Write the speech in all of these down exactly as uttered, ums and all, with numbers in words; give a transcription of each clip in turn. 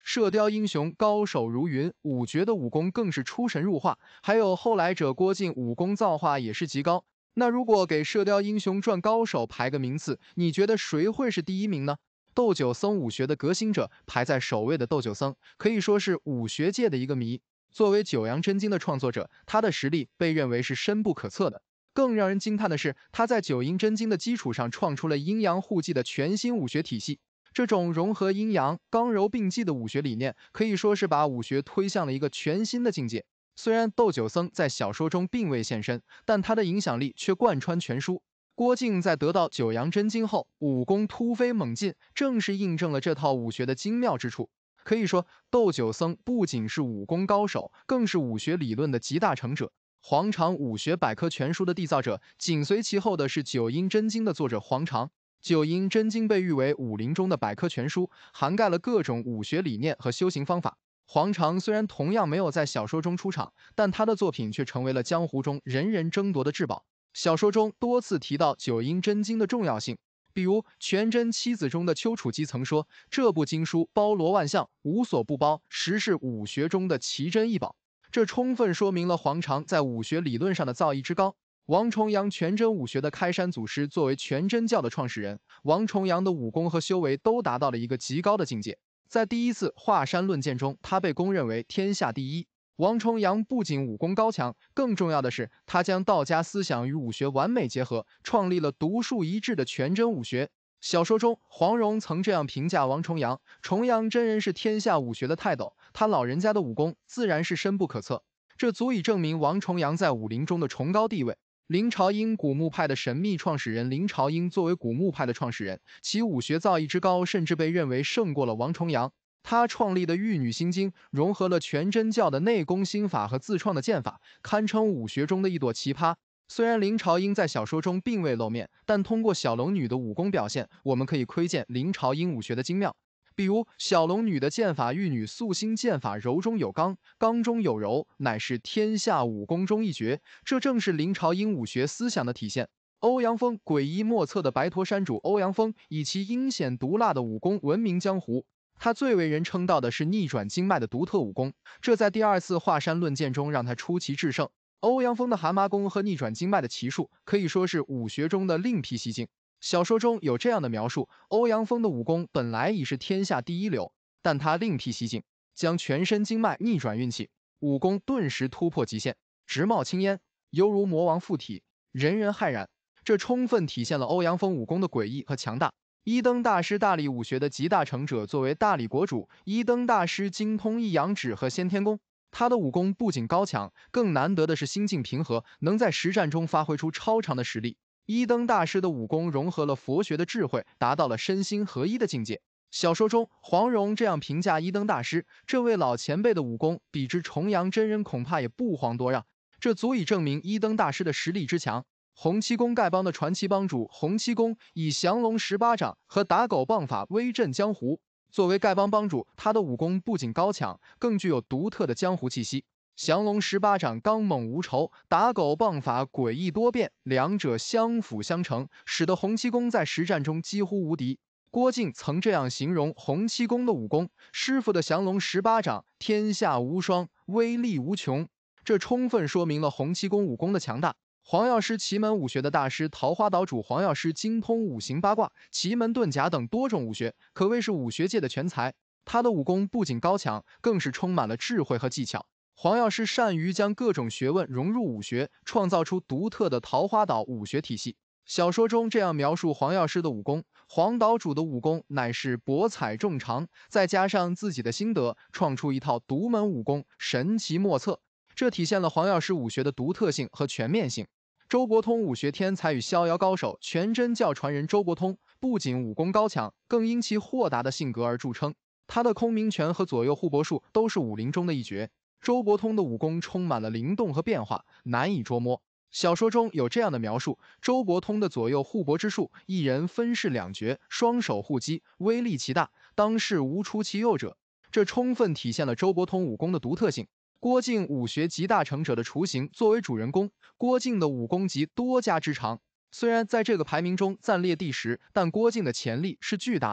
射雕英雄高手如云，五绝的武功更是出神入化，还有后来者郭靖武功造化也是极高。那如果给《射雕英雄传》高手排个名次，你觉得谁会是第一名呢？斗九僧武学的革新者，排在首位的斗九僧，可以说是武学界的一个谜。作为九阳真经的创作者，他的实力被认为是深不可测的。更让人惊叹的是，他在九阴真经的基础上创出了阴阳互济的全新武学体系。这种融合阴阳、刚柔并济的武学理念，可以说是把武学推向了一个全新的境界。虽然斗九僧在小说中并未现身，但他的影响力却贯穿全书。郭靖在得到九阳真经后，武功突飞猛进，正是印证了这套武学的精妙之处。可以说，斗九僧不仅是武功高手，更是武学理论的集大成者。黄常武学百科全书的缔造者，紧随其后的是九阴真经的作者黄常。九阴真经被誉为武林中的百科全书，涵盖了各种武学理念和修行方法。黄常虽然同样没有在小说中出场，但他的作品却成为了江湖中人人争夺的至宝。小说中多次提到九阴真经的重要性，比如全真七子中的丘处机曾说，这部经书包罗万象，无所不包，实是武学中的奇珍异宝。这充分说明了黄常在武学理论上的造诣之高。王重阳全真武学的开山祖师，作为全真教的创始人，王重阳的武功和修为都达到了一个极高的境界。在第一次华山论剑中，他被公认为天下第一。王重阳不仅武功高强，更重要的是，他将道家思想与武学完美结合，创立了独树一帜的全真武学。小说中，黄蓉曾这样评价王重阳：重阳真人是天下武学的泰斗，他老人家的武功自然是深不可测。这足以证明王重阳在武林中的崇高地位。林朝英古墓派的神秘创始人林朝英作为古墓派的创始人，其武学造诣之高，甚至被认为胜过了王重阳。他创立的玉女心经融合了全真教的内功心法和自创的剑法，堪称武学中的一朵奇葩。虽然林朝英在小说中并未露面，但通过小龙女的武功表现，我们可以窥见林朝英武学的精妙。比如小龙女的剑法玉女素心剑法柔中有刚，刚中有柔，乃是天下武功中一绝，这正是林朝英武学思想的体现。欧阳锋诡异莫测的白驼山主欧阳锋，以其阴险毒辣的武功闻名江湖。他最为人称道的是逆转经脉的独特武功，这在第二次华山论剑中让他出奇制胜。欧阳锋的蛤蟆功和逆转经脉的奇术，可以说是武学中的另辟蹊径。小说中有这样的描述：欧阳锋的武功本来已是天下第一流，但他另辟蹊径，将全身经脉逆转运气，武功顿时突破极限，直冒青烟，犹如魔王附体，人人骇然。这充分体现了欧阳锋武功的诡异和强大。一灯大师大理武学的集大成者，作为大理国主，一灯大师精通一阳指和先天功。他的武功不仅高强，更难得的是心境平和，能在实战中发挥出超常的实力。一灯大师的武功融合了佛学的智慧，达到了身心合一的境界。小说中，黄蓉这样评价一灯大师：这位老前辈的武功，比之重阳真人恐怕也不遑多让。这足以证明一灯大师的实力之强。洪七公丐帮的传奇帮主洪七公以降龙十八掌和打狗棒法威震江湖。作为丐帮帮主，他的武功不仅高强，更具有独特的江湖气息。降龙十八掌刚猛无仇，打狗棒法诡异多变，两者相辅相成，使得洪七公在实战中几乎无敌。郭靖曾这样形容洪七公的武功：师傅的降龙十八掌，天下无双，威力无穷。这充分说明了洪七公武功的强大。黄药师奇门武学的大师桃花岛主黄药师精通五行八卦、奇门遁甲等多种武学，可谓是武学界的全才。他的武功不仅高强，更是充满了智慧和技巧。黄药师善于将各种学问融入武学，创造出独特的桃花岛武学体系。小说中这样描述黄药师的武功：黄岛主的武功乃是博采众长，再加上自己的心得，创出一套独门武功，神奇莫测。这体现了黄药师武学的独特性和全面性。周伯通武学天才与逍遥高手全真教传人周伯通，不仅武功高强，更因其豁达的性格而著称。他的空明拳和左右互搏术都是武林中的一绝。周伯通的武功充满了灵动和变化，难以捉摸。小说中有这样的描述：周伯通的左右互搏之术，一人分饰两角，双手互击，威力奇大，当世无出其右者。这充分体现了周伯通武功的独特性。郭靖武学集大成者的雏形作为主人公，郭靖的武功集多家之长。虽然在这个排名中暂列第十，但郭靖的潜力是巨大的。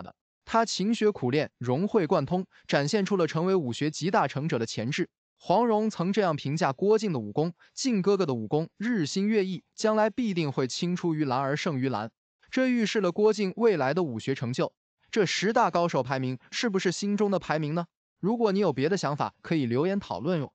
他勤学苦练，融会贯通，展现出了成为武学集大成者的潜质。黄蓉曾这样评价郭靖的武功：靖哥哥的武功日新月异，将来必定会青出于蓝而胜于蓝。这预示了郭靖未来的武学成就。这十大高手排名是不是心中的排名呢？如果你有别的想法，可以留言讨论哟。